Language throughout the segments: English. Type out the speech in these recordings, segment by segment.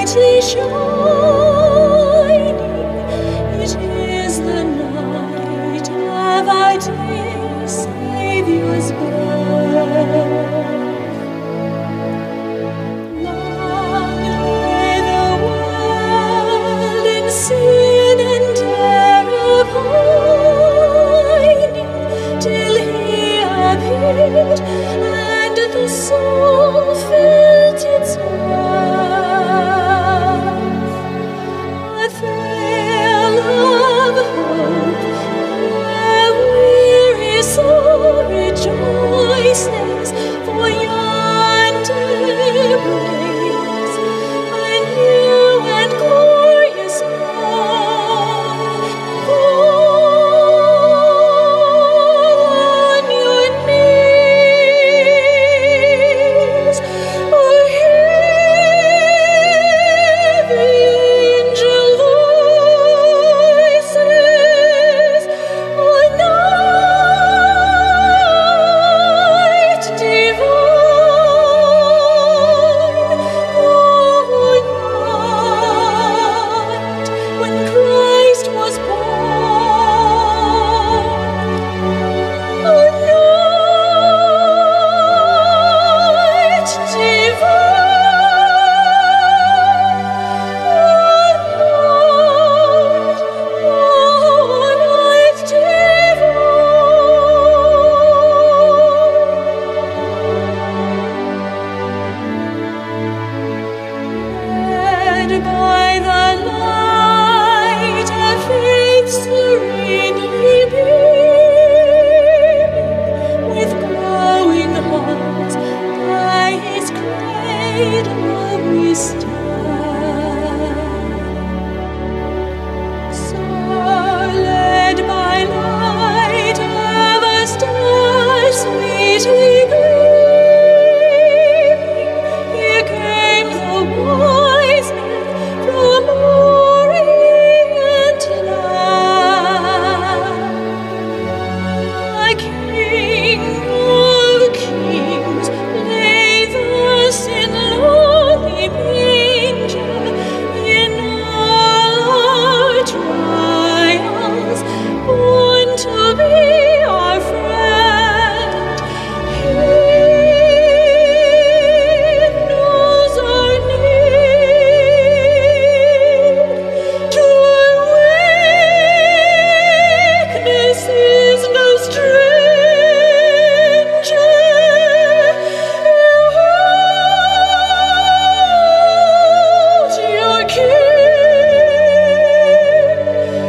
brightly shining. It is the night of our dear Saviour's birth. Long lay the world in sin and terror pining, till He appeared, and the soul felt its worth. A thrill of hope, where weary soul rejoices, for yonder breaks a new and glorious dawn. Fall on your knees, or hear the angel voices. O night divine, O night when Christ was born. O night led by the light of faith serenely beaming, with glowing hearts by His cradle we stand. So led by light of a star sweetly gleaming, here came the wise men from Orient land. A King of kings lay thus in lowly manger. In all our trials, born to be our friend. He knows our need. To our weakness is no stranger. Behold your King.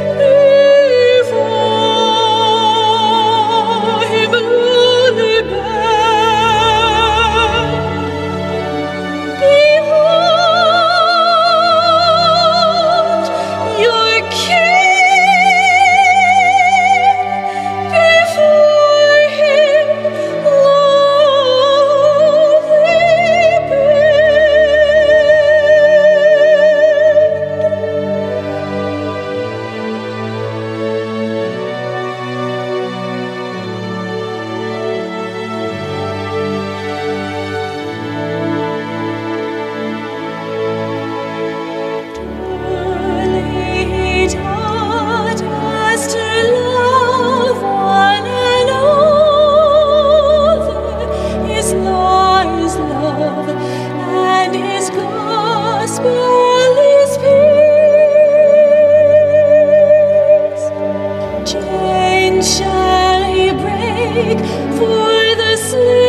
Before Him lowly bend. Behold your King. Before Him lowly Truly He taught us to love one another. His law is love, and His gospel is peace. Chains shall He break for the slave.